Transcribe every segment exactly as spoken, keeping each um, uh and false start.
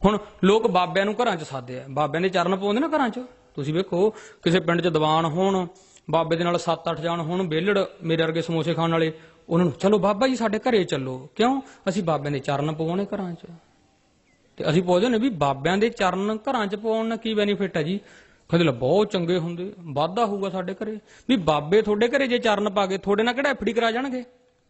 ਹੁਣ ਲੋਕ ਬਾਬਿਆਂ ਨੂੰ ਘਰਾਂ 'ਚ ਸਾਦੇ ਆ, ਬਾਬਿਆਂ ਦੇ ਚਰਨ ਪਾਉਂਦੇ ਨਾ ਘਰਾਂ 'ਚ। ਤੁਸੀਂ ਵੇਖੋ ਕਿਸੇ ਪਿੰਡ 'ਚ ਦੀਵਾਨ ਹੋਣ, ਬਾਬੇ ਦੇ ਨਾਲ ਸੱਤ ਅੱਠ ਜਾਣ ਹੋਣ, ਵਿਹਲੜ ਮੇਰੇ ਵਰਗੇ ਸਮੋਸੇ ਖਾਣ ਵਾਲੇ, ਉਹਨਾਂ ਨੂੰ ਚਲੋ ਬਾਬਾ ਜੀ ਸਾਡੇ ਘਰੇ ਚੱਲੋ। ਕਿਉਂ? ਅਸੀਂ ਬਾਬਿਆਂ ਦੇ ਚਰਨ ਪਵਾਉਣੇ ਘਰਾਂ 'ਚ। ਤੇ ਅਸੀਂ ਪੁੱਛਦੇ ਨੇ ਵੀ ਬਾਬਿਆਂ ਦੇ ਚਰਨ ਘਰਾਂ 'ਚ ਪਾਉਣ ਨਾਲ ਕੀ ਬੈਨੀਫਿਟ ਹੈ ਜੀ? ਕਹਿੰਦੇ ਲਾ ਬਹੁਤ ਚੰਗੇ ਹੁੰਦੇ, ਵਾਧਾ ਹੋਊਗਾ ਸਾਡੇ ਘਰੇ। ਵੀ ਬਾਬੇ ਤੁਹਾਡੇ ਘਰੇ ਜੇ ਚਰਨ ਪਾ ਕੇ ਤੁਹਾਡੇ ਨਾਲ ਕਿਹੜਾ ਐਫ ਡੀ ਕਰਾ ਜਾਣਗੇ?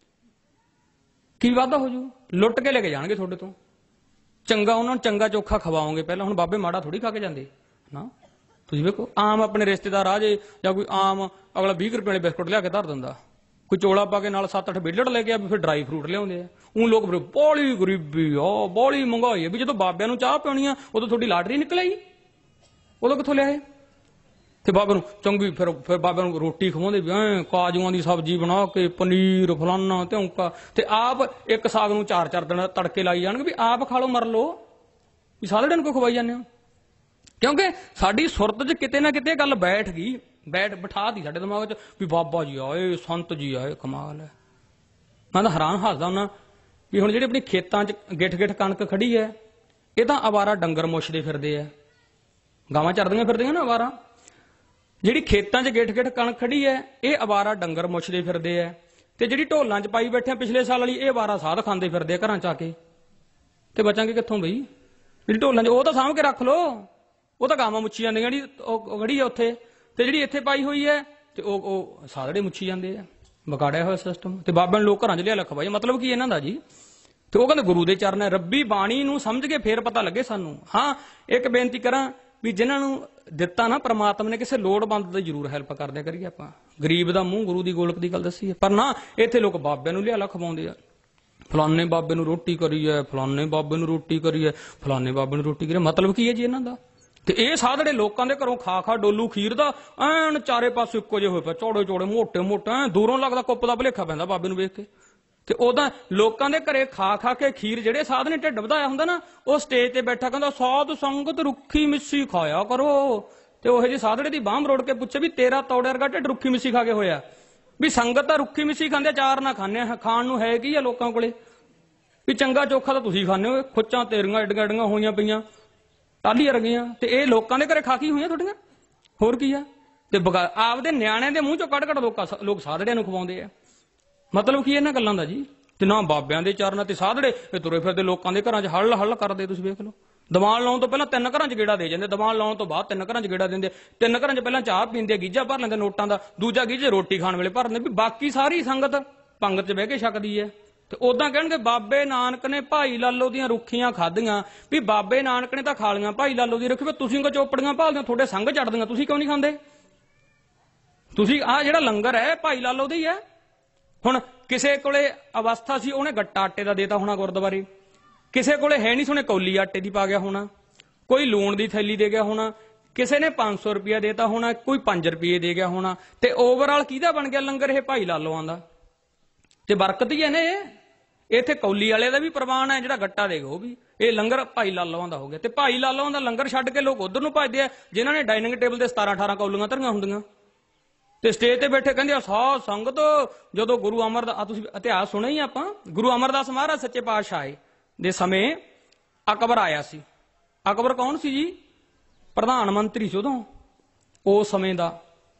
ਕੀ ਵਾਧਾ ਹੋ ਜੂ? ਲੁੱਟ ਕੇ ਲੈ ਕੇ ਜਾਣਗੇ ਤੁਹਾਡੇ ਤੋਂ। ਚੰਗਾ ਉਹਨਾਂ ਨੂੰ ਚੰਗਾ ਚੋਖਾ ਖਵਾਓਗੇ ਪਹਿਲਾਂ। ਹੁਣ ਬਾਬੇ ਮਾੜਾ ਥੋੜੀ ਖਾ ਕੇ ਜਾਂਦੇ ਨਾ। ਤੁਸੀਂ ਵੇਖੋ ਆਮ ਆਪਣੇ ਰਿਸ਼ਤੇਦਾਰ ਆ ਜੇ ਜਾਂ ਕੋਈ ਆਮ ਅਗਲਾ ਵੀਹ ਰੁਪਏ ਵਾਲੇ ਬਿਸਕੁਟ ਲਿਆ ਕੇ ਧਰ ਦਿੰਦਾ, ਕੋਈ ਚੋਲਾ ਪਾ ਕੇ ਨਾਲ ਸੱਤ ਅੱਠ ਵਿਹਲੜ ਲੈ ਕੇ ਆ, ਫਿਰ ਡਰਾਈ ਫਰੂਟ ਲਿਆਉਂਦੇ ਆ। ਉਹ ਲੋਕ ਫਿਰ ਬੋਲੀ ਗਰੀਬੀ ਆ, ਬੋਲੀ ਮਹਿੰਗਾਈ ਆ। ਵੀ ਜਦੋਂ ਬਾਬਿਆਂ ਨੂੰ ਚਾਹ ਪਿਉਣੀ ਆ ਉਦੋਂ ਤੁਹਾਡੀ ਲਾਟਰੀ ਨਿਕਲ ਆਈ, ਉਦੋਂ ਕਿੱਥੋਂ ਲਿਆਏ? ਤੇ ਬਾਬੇ ਨੂੰ ਚੰਗੀ ਫਿਰ ਫਿਰ ਬਾਬਿਆਂ ਨੂੰ ਰੋਟੀ ਖਵਾਉਂਦੇ ਵੀ ਐ ਕਾਜੂਆਂ ਦੀ ਸਬਜ਼ੀ ਬਣਾ ਕੇ, ਪਨੀਰ ਫਲਾਨਾ ਧਿਉਂਕਾ, ਤੇ ਆਪ ਇੱਕ ਸਾਗ ਨੂੰ ਚਾਰ ਚਾਰ ਦਿਨ ਤੜਕੇ ਲਾਈ ਜਾਣਗੇ ਵੀ ਆਪ ਖਾ ਲਓ ਮਰ ਲਓ, ਵੀ ਸਾਰੇ ਦਿਨ ਕੋ ਖਵਾਈ ਜਾਂਦੇ ਹੋ। ਕਿਉਂਕਿ ਸਾਡੀ ਸੁਰਤ 'ਚ ਕਿਤੇ ਨਾ ਕਿਤੇ ਗੱਲ ਬੈਠ ਗਈ, ਬੈਠ ਬਿਠਾ ਤੀ ਸਾਡੇ ਦਿਮਾਗ 'ਚ ਵੀ ਬਾਬਾ ਜੀ ਆਏ, ਸੰਤ ਜੀ ਆਏ, ਕਮਾਲ ਹੈ। ਮੈਂ ਤਾਂ ਹੈਰਾਨ ਹੱਸਦਾ ਹੁੰਦਾ ਵੀ ਹੁਣ ਜਿਹੜੀ ਆਪਣੀ ਖੇਤਾਂ 'ਚ ਗਿੱਠ ਗਿੱਠ ਕਣਕ ਖੜੀ ਹੈ, ਇਹ ਤਾਂ ਅਵਾਰਾ ਡੰਗਰ ਮੁੱਛਦੇ ਫਿਰਦੇ ਆ, ਗਾਵਾਂ ਚਰਦੀਆਂ ਫਿਰਦੀਆਂ ਨਾ ਅਵਾਰਾ। ਜਿਹੜੀ ਖੇਤਾਂ 'ਚ ਗਿੱਠ ਗਿੱਠ ਕਣਕ ਖੜੀ ਹੈ, ਇਹ ਅਵਾਰਾ ਡੰਗਰ ਮੁੱਛਦੇ ਫਿਰਦੇ ਆ। ਤੇ ਜਿਹੜੀ ਢੋਲਾਂ 'ਚ ਪਾਈ ਬੈਠੇ ਪਿਛਲੇ ਸਾਲ ਵਾਲੀ, ਇਹ ਅਵਾਰਾ ਸਾਧ ਖਾਂਦੇ ਫਿਰਦੇ ਆ ਘਰਾਂ 'ਚ ਆ ਕੇ। ਤੇ ਬਚਾਂਗੇ ਕਿੱਥੋਂ ਬਈ? ਜਿਹੜੀ ਢੋਲਾਂ 'ਚ ਉਹ ਤਾਂ ਸਾਂਭ ਕੇ ਰੱਖ ਲੋ, ਉਹ ਤਾਂ ਗਾਵਾਂ ਮੁੱਛੀ ਜਾਂਦੀਆਂ। ਜਿਹੜੀ ਉਹ ਖੜੀ ਹੈ ਉੱਥੇ, ਤੇ ਜਿਹੜੀ ਇੱਥੇ ਪਾਈ ਹੋਈ ਹੈ, ਤੇ ਉਹ ਉਹ ਸਾਧੜੇ ਮੁੱਛੀ ਜਾਂਦੇ ਆ। ਵਿਗਾੜਿਆ ਹੋਇਆ ਸਿਸਟਮ। ਤੇ ਬਾਬਿਆਂ ਨੂੰ ਲੋਕ ਘਰਾਂ 'ਚ ਲਿਆ ਲੱਖ ਬਾਈ, ਮਤਲਬ ਕੀ ਇਹਨਾਂ ਦਾ ਜੀ? ਤੇ ਉਹ ਕਹਿੰਦੇ ਗੁਰੂ ਦੇ ਚਰਨ ਹੈ। ਰੱਬੀ ਬਾਣੀ ਨੂੰ ਸਮਝ ਕੇ ਫੇਰ ਪਤਾ ਲੱਗੇ ਸਾਨੂੰ। ਹਾਂ ਇੱਕ ਬੇਨਤੀ ਕਰਾਂ ਵੀ ਜਿਨ੍ਹਾਂ ਨੂੰ ਦਿੱਤਾ ਨਾ ਪ੍ਰਮਾਤਮਾ ਨੇ, ਕਿਸੇ ਲੋੜਵੰਦ ਦੀ ਜ਼ਰੂਰ ਹੈਲਪ ਕਰਦੇ ਕਰੀਏ ਆਪਾਂ। ਗਰੀਬ ਦਾ ਮੂੰਹ ਗੁਰੂ ਦੀ ਗੋਲਕ ਦੀ ਗੱਲ ਦੱਸੀ ਹੈ। ਪਰ ਨਾ ਇੱਥੇ ਲੋਕ ਬਾਬਿਆਂ ਨੂੰ ਲਿਆ ਲੱਖ ਖਵਾਉਂਦੇ ਆ। ਫਲਾਨੇ ਬਾਬੇ ਨੂੰ ਰੋਟੀ ਕਰੀ ਹੈ, ਫਲਾਨੇ ਬਾਬੇ ਨੂੰ ਰੋਟੀ ਕਰੀ ਹੈ, ਫਲਾਨੇ ਬਾਬੇ ਨੂੰ ਰੋਟੀ ਕਰੀ। ਮਤਲਬ ਕੀ ਹੈ ਜੀ ਇਹਨਾਂ ਦਾ? ਤੇ ਇਹ ਸਾਧੜੇ ਲੋਕਾਂ ਦੇ ਘਰੋਂ ਖਾ ਖਾ ਡੋਲੂ ਖੀਰ ਦਾ ਐਨ ਚਾਰੇ ਪਾਸੇ ਇੱਕੋ ਜਿਹੇ ਹੋਏ ਪਏ, ਚੌੜੇ ਚੌੜੇ ਮੋਟੇ ਮੋਟੇ, ਐ ਦੂਰੋਂ ਲੱਗਦਾ ਕੁੱਪ ਦਾ ਭੁਲੇਖਾ ਪੈਂਦਾ ਬਾਬੇ ਨੂੰ ਵੇਖ ਕੇ। ਤੇ ਉਹਦਾ ਲੋਕਾਂ ਦੇ ਘਰੇ ਖਾ ਖਾ ਕੇ ਖੀਰ, ਜਿਹੜੇ ਸਾਧ ਨੇ ਢਿੱਡ ਵਧਾਇਆ ਹੁੰਦਾ ਨਾ, ਉਹ ਸਟੇਜ ਤੇ ਬੈਠਾ ਕਹਿੰਦਾ ਸਾਧ ਸੰਗਤ ਰੁੱਖੀ ਮਿੱਸੀ ਖਾਇਆ ਕਰੋ। ਤੇ ਉਹ ਜਿਹੇ ਸਾਧੜੇ ਦੀ ਬਾਂਹ ਮਰੋੜ ਕੇ ਪੁੱਛੇ ਵੀ ਤੇਰਾ ਤੌੜੇ ਵਰਗਾ ਢਿੱਡ ਰੁੱਖੀ ਮਿੱਸੀ ਖਾ ਕੇ ਹੋਇਆ? ਵੀ ਸੰਗਤ ਤਾਂ ਰੁੱਖੀ ਮਿੱਸੀ ਖਾਂਦੇ, ਚਾਰ ਨਾ ਖਾਂਦੇ ਆ, ਖਾਣ ਨੂੰ ਹੈ ਕੀ ਆ ਲੋਕਾਂ ਕੋਲੇ? ਵੀ ਚੰਗਾ ਚੋਖਾ ਤਾਂ ਤੁਸੀਂ ਖਾਂਦੇ ਹੋ, ਖੁੱਚਾਂ ਤੇਰੀਆਂ ਏਡੀਆਂ ਏਡੀਆਂ ਹੋਈਆਂ ਪਈਆਂ ਟਾਲੀ ਵਰਗੀਆਂ, ਤੇ ਇਹ ਲੋਕਾਂ ਦੇ ਘਰੇ ਖਾ ਕੀ ਹੋਈਆਂ ਤੁਹਾਡੀਆਂ? ਹੋਰ ਕੀ ਆ? ਤੇ ਆਪਦੇ ਨਿਆਣਿਆਂ ਦੇ ਮੂੰਹ ਚੋਂ ਕੱਢ ਕੱਢ ਲੋਕਾਂ ਲੋਕ ਸਾਧੜਿਆਂ ਨੂੰ ਖਵਾਉਂਦੇ ਆ। ਮਤਲਬ ਕੀ ਇਹਨਾਂ ਗੱਲਾਂ ਦਾ ਜੀ? ਤੇ ਨਾ ਬਾਬਿਆਂ ਦੇ ਚਰਨ ਤੇ ਸਾਧੜੇ ਇਹ ਤੁਰੇ ਫਿਰਦੇ ਲੋਕਾਂ ਦੇ ਘਰਾਂ 'ਚ ਹੱਲ ਹੱਲ ਕਰਦੇ। ਤੁਸੀਂ ਵੇਖ ਲਓ, ਦੀਵਾਨ ਲਾਉਣ ਤੋਂ ਪਹਿਲਾਂ ਤਿੰਨ ਘਰਾਂ 'ਚ ਗੇੜਾ ਦੇ ਜਾਂਦੇ, ਦੀਵਾਨ ਲਾਉਣ ਤੋਂ ਬਾਅਦ ਤਿੰਨ ਘਰਾਂ 'ਚ ਗੇੜਾ ਦਿੰਦੇ। ਤਿੰਨ ਘਰਾਂ 'ਚ ਪਹਿਲਾਂ ਚਾਹ ਪੀਂਦੇ, ਗੀਝਾ ਭਰ ਲੈਂਦੇ ਨੋਟਾਂ ਦਾ, ਦੂਜਾ ਗੀਝੇ ਰੋਟੀ ਖਾਣ ਵੇਲੇ ਭਰਦੇ। ਵੀ ਬਾਕੀ ਸਾਰੀ ਸੰਗਤ ਪੰਗਤ 'ਚ ਬਹਿ ਕੇ ਛਕਦੀ ਹੈ। ਤੇ ਉਦਾਂ ਕਹਿਣਗੇ ਬਾਬੇ ਨਾਨਕ ਨੇ ਭਾਈ ਲਾਲੋ ਦੀਆਂ ਰੁੱਖੀਆਂ ਖਾਧੀਆਂ। ਵੀ ਬਾਬੇ ਨਾਨਕ ਨੇ ਤਾਂ ਖਾ ਲਈਆਂ ਭਾਈ ਲਾਲੋ ਦੀ ਰੁੱਖੀ, ਵੀ ਤੁਸੀਂ ਕੋ ਚੋਪੜੀਆਂ ਭਾਲਦੇ ਹੋ, ਤੁਹਾਡੇ ਸੰਗ ਚੜਦੀਆਂ, ਤੁਸੀਂ ਕਿਉਂ ਨਹੀਂ ਖਾਂਦੇ? ਤੁਸੀਂ ਆਹ ਜਿਹੜਾ ਲੰਗਰ ਹੈ ਭਾਈ ਲਾਲੋ ਦਾ ਹੀ ਹੈ। ਹੁਣ ਕਿਸੇ ਕੋਲੇ ਅਵਸਥਾ ਸੀ, ਉਹਨੇ ਗੱਟਾ ਆਟੇ ਦਾ ਦੇਤਾ ਹੋਣਾ ਗੁਰਦੁਆਰੇ। ਕਿਸੇ ਕੋਲੇ ਹੈ ਨਹੀਂ ਸੀ, ਉਹਨੇ ਕੌਲੀ ਆਟੇ ਦੀ ਪਾ ਗਿਆ ਹੋਣਾ। ਕੋਈ ਲੂਣ ਦੀ ਥੈਲੀ ਦੇ ਗਿਆ ਹੋਣਾ। ਕਿਸੇ ਨੇ ਪੰਜ ਸੌ ਰੁਪਇਆ ਦੇਤਾ ਹੋਣਾ, ਕੋਈ ਪੰਜ ਰੁਪਏ ਦੇ ਗਿਆ ਹੋਣਾ। ਤੇ ਓਵਰਆਲ ਕਿਹਦਾ ਬਣ ਗਿਆ ਲੰਗਰ? ਇਹ ਭਾਈ ਲਾਲੋਆਂ ਦਾ। ਤੇ ਬਰਕਤ ਹੀ ਹੈ ਨੇ। ਇੱਥੇ ਕੌਲੀ ਵਾਲੇ ਦਾ ਵੀ ਪ੍ਰਵਾਨ ਹੈ, ਜਿਹੜਾ ਗੱਟਾ ਦੇਗਾ ਉਹ ਵੀ। ਇਹ ਲੰਗਰ ਭਾਈ ਲਾਲੋਆਂ ਦਾ ਹੋ ਗਿਆ। ਤੇ ਭਾਈ ਲਾਲੋਆਂ ਦਾ ਲੰਗਰ ਛੱਡ ਕੇ ਲੋਕ ਉਧਰ ਨੂੰ ਭੱਜਦੇ ਆ, ਜਿਨ੍ਹਾਂ ਨੇ ਡਾਈਨਿੰਗ ਟੇਬਲ ਤੇ ਸਤਾਰਾਂ ਅਠਾਰਾਂ ਕੌਲੀਆਂ ਧਰੀਆਂ ਹੁੰਦੀਆਂ, ਤੇ ਸਟੇਜ ਤੇ ਬੈਠੇ ਕਹਿੰਦੇ ਆ ਸਾਧ ਸੰਗਤ ਜਦੋਂ ਗੁਰੂ ਅਮਰਦਾਸ, ਤੁਸੀਂ ਇਤਿਹਾਸ ਸੁਣਿਆ ਹੀ ਆਪਾਂ, ਗੁਰੂ ਅਮਰਦਾਸ ਮਹਾਰਾਜ ਸੱਚੇ ਪਾਤਸ਼ਾਹ ਦੇ ਸਮੇਂ ਅਕਬਰ ਆਇਆ ਸੀ। ਅਕਬਰ ਕੌਣ ਸੀ ਜੀ? ਪ੍ਰਧਾਨ ਮੰਤਰੀ ਸੀ ਉਦੋਂ, ਉਸ ਸਮੇਂ ਦਾ।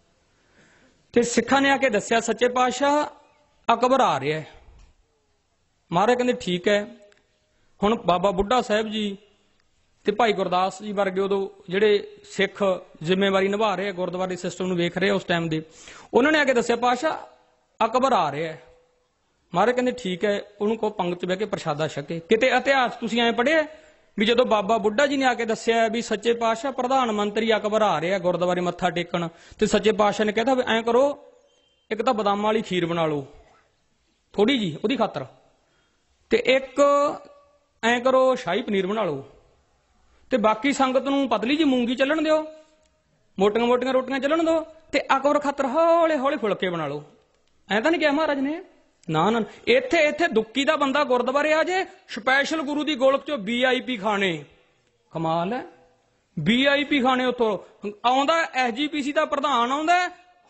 ਤੇ ਸਿੱਖਾਂ ਨੇ ਆ ਕੇ ਦੱਸਿਆ ਸੱਚੇ ਪਾਤਸ਼ਾਹ ਅਕਬਰ ਆ ਰਿਹਾ। ਮਹਾਰਾਜ ਕਹਿੰਦੇ ਠੀਕ ਹੈ। ਹੁਣ ਬਾਬਾ ਬੁੱਢਾ ਸਾਹਿਬ ਜੀ ਤੇ ਭਾਈ ਗੁਰਦਾਸ ਜੀ ਵਰਗੇ ਉਦੋਂ ਜਿਹੜੇ ਸਿੱਖ ਜ਼ਿੰਮੇਵਾਰੀ ਨਿਭਾ ਰਹੇ ਆ, ਗੁਰਦੁਆਰੇ ਸਿਸਟਮ ਨੂੰ ਵੇਖ ਰਹੇ ਉਸ ਟਾਈਮ ਦੇ, ਉਹਨਾਂ ਨੇ ਆ ਕੇ ਦੱਸਿਆ ਪਾਤਸ਼ਾਹ ਅਕਬਰ ਆ ਰਿਹਾ। ਮਹਾਰਾਜ ਕਹਿੰਦੇ ਠੀਕ ਹੈ, ਉਹਨੂੰ ਕਹੋ ਪੰਗਤ 'ਚ ਬਹਿ ਕੇ ਪ੍ਰਸ਼ਾਦਾ ਛਕੇ। ਕਿਤੇ ਇਤਿਹਾਸ ਤੁਸੀਂ ਐਂ ਪੜ੍ਹਿਆ ਵੀ ਜਦੋਂ ਬਾਬਾ ਬੁੱਢਾ ਜੀ ਨੇ ਆ ਕੇ ਦੱਸਿਆ ਵੀ ਸੱਚੇ ਪਾਤਸ਼ਾਹ ਪ੍ਰਧਾਨ ਮੰਤਰੀ ਅਕਬਰ ਆ ਰਿਹਾ ਗੁਰਦੁਆਰੇ ਮੱਥਾ ਟੇਕਣ, ਤੇ ਸੱਚੇ ਪਾਤਸ਼ਾਹ ਨੇ ਕਹਿਤਾ ਵੀ ਐਂ ਕਰੋ, ਇੱਕ ਤਾਂ ਬਦਾਮਾਂ ਵਾਲੀ ਖੀਰ ਬਣਾ ਲਓ ਥੋੜੀ ਜੀ ਉਹਦੀ ਖਾਤਰ, ਤੇ ਇੱਕ ਐਂ ਕਰੋ ਸ਼ਾਹੀ ਪਨੀਰ ਬਣਾ ਲਓ, ਤੇ ਬਾਕੀ ਸੰਗਤ ਨੂੰ ਪਤਲੀ ਜੀ ਮੂੰਗੀ ਚੱਲਣ ਦਿਓ, ਮੋਟੀਆਂ ਮੋਟੀਆਂ ਰੋਟੀਆਂ ਚੱਲਣ ਦਿਓ, ਤੇ ਅਕਬਰ ਖਾਤਰ ਹੌਲੇ ਹੌਲੇ ਫੁਲਕੇ ਬਣਾ ਲਓ। ਐਂ ਤਾਂ ਨਹੀਂ ਕਿਹਾ ਮਹਾਰਾਜ ਨੇ? ਨਾ ਨਾ, ਇੱਥੇ ਇੱਥੇ ਦੁੱਕੀ ਦਾ ਬੰਦਾ ਗੁਰਦੁਆਰੇ ਆ ਜੇ, ਸਪੈਸ਼ਲ ਗੁਰੂ ਦੀ ਗੋਲਕ ਚੋਂ ਵੀ ਆਈ ਪੀ ਖਾਣੇ। ਕਮਾਲ ਹੈ, ਵੀ ਆਈ ਪੀ ਖਾਣੇ ਉੱਥੋਂ ਆਉਂਦਾ। ਐਸ ਜੀ ਪੀ ਸੀ ਦਾ ਪ੍ਰਧਾਨ ਆਉਂਦਾ,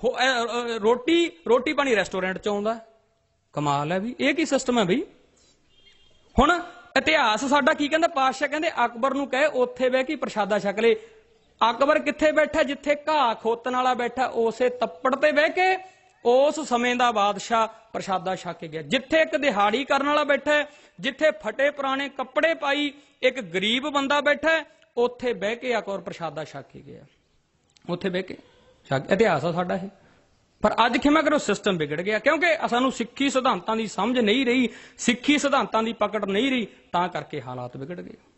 ਰੋਟੀ ਰੋਟੀ ਪਾਣੀ ਰੈਸਟੋਰੈਂਟ ਚ ਆਉਂਦਾ। ਕਮਾਲ ਹੈ ਵੀ, ਇਹ ਕੀ ਸਿਸਟਮ ਹੈ ਬਈ? ਹੁਣ ਇਤਿਹਾਸ ਸਾਡਾ ਕੀ ਕਹਿੰਦਾ? ਪਾਤਸ਼ਾਹ ਕਹਿੰਦੇ ਅਕਬਰ ਨੂੰ ਕਹੇ ਉੱਥੇ ਬਹਿ ਕੇ ਪ੍ਰਸ਼ਾਦਾ ਛਕ ਲੈ। ਅਕਬਰ ਕਿੱਥੇ ਬੈਠਾ? ਜਿੱਥੇ ਘਾਹ ਖੋਤਣ ਵਾਲਾ ਬੈਠਾ, ਉਸੇ ਤੱਪੜ ਤੇ ਬਹਿ ਕੇ ਉਸ ਸਮੇਂ ਦਾ ਬਾਦਸ਼ਾਹ ਪ੍ਰਸ਼ਾਦਾ ਛਕ ਕੇ ਗਿਆ। ਜਿੱਥੇ ਇੱਕ ਦਿਹਾੜੀ ਕਰਨ ਵਾਲਾ ਬੈਠਾ, ਜਿੱਥੇ ਫਟੇ ਪੁਰਾਣੇ ਕੱਪੜੇ ਪਾਈ ਇੱਕ ਗਰੀਬ ਬੰਦਾ ਬੈਠਾ, ਉੱਥੇ ਬਹਿ ਕੇ ਅਕਬਰ ਪ੍ਰਸ਼ਾਦਾ ਛਕ ਕੇ ਗਿਆ। ਉੱਥੇ ਬਹਿ ਕੇ ਛਕ, ਇਤਿਹਾਸ ਆ ਸਾਡਾ ਇਹ। ਪਰ ਅੱਜ ਖਿਮਾ ਕਰੋ ਸਿਸਟਮ ਵਿਗੜ ਗਿਆ, ਕਿਉਂਕਿ ਸਾਨੂੰ ਸਿੱਖੀ ਸਿਧਾਂਤਾਂ ਦੀ ਸਮਝ ਨਹੀਂ ਰਹੀ, ਸਿੱਖੀ ਸਿਧਾਂਤਾਂ ਦੀ ਪਕੜ ਨਹੀਂ ਰਹੀ, ਤਾਂ ਕਰਕੇ ਹਾਲਾਤ ਵਿਗੜ ਗਏ।